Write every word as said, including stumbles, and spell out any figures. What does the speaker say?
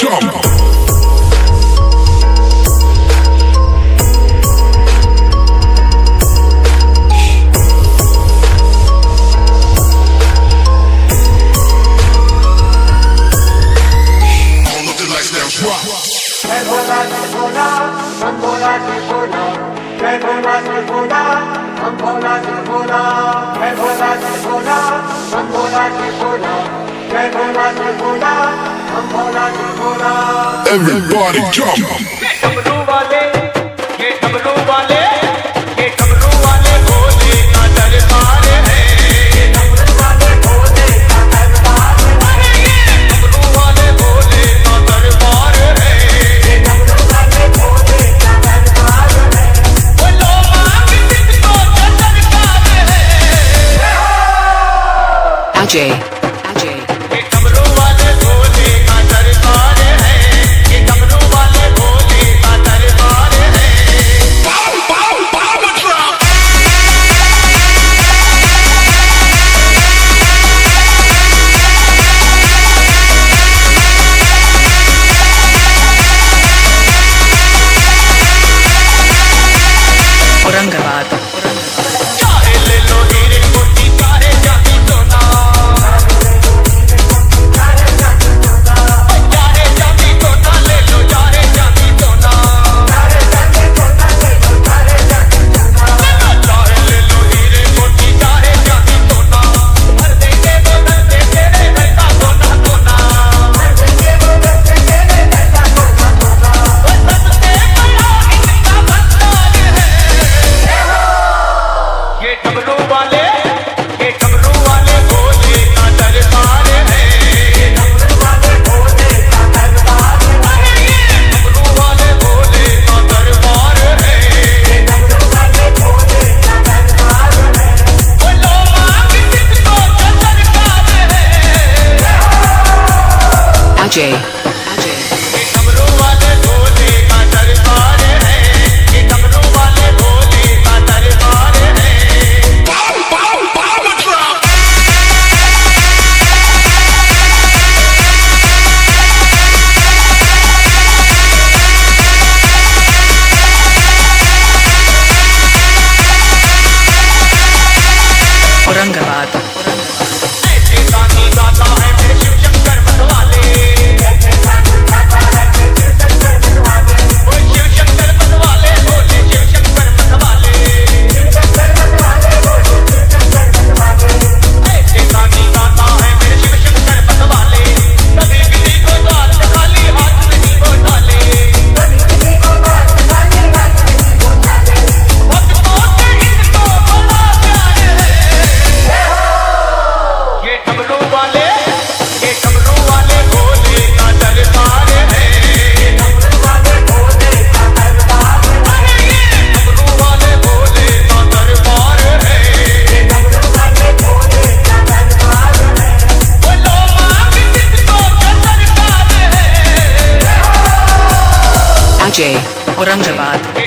jump. Everybody jump. ये डमरू वाले, ये डमरू वाले, ये डमरू वाले भोले का दरबार है। ये डमरू वाले भोले का दरबार है। ये डमरू वाले भोले का दरबार है। ये डमरू वाले भोले का दरबार है। वो लोग किसको सरकार है। अजय अजय ये डमरू वाले भोले का दरबार है। ये डमरू वाले भोले का दरबार है। Pow, pow, power drop. Aurangabad चाहे ले लो हीरे मोती, चाहे चांदी सोना, चाहे चांदी सोना ले लो, चाहे चांदी सोना, चाहे ले लो हीरे मोती, चाहे चांदी सोना, भर देंगे वो धरते तेरे घर का सोना सोना। वो सबसे बड़ा इनका भंडार है। ये डमरू वाले, ये डमरू वाले भोले का दरबार है। ये डमरू वाले भोले का दरबार है। ये डमरू वाले भोले का दरबार है। ये डमरू वाले भोले का दरबार है। वो लोग किसको सरकार है। अजय अजय ये डमरू वाले भोले का दरबार है। ये डमरू वाले भोले का दरबार है। Pow, pow, power drop. Aurangabad ऐसे गाने गाता है मेरे शिव शंकर मतवाले। वो शिव शंकर मतवाले, बोले शिव शंकर मतवाले। ऐसे गाने गाता है मेरे शिव शंकर मतवाले। कभी किसी को द्वार से खाली हाथ नहीं वो डाले। भक्तों से इनको बड़ा प्यार है। ये डमरू वाले, ये डमरू वाले भोले का दरबार है। ये डमरू वाले भोले का दरबार है। ये डमरू वाले भोले का दरबार है। ये डमरू वाले भोले का दरबार है। वो लोग किसको सरकार है। अजय औरंगाबाद ये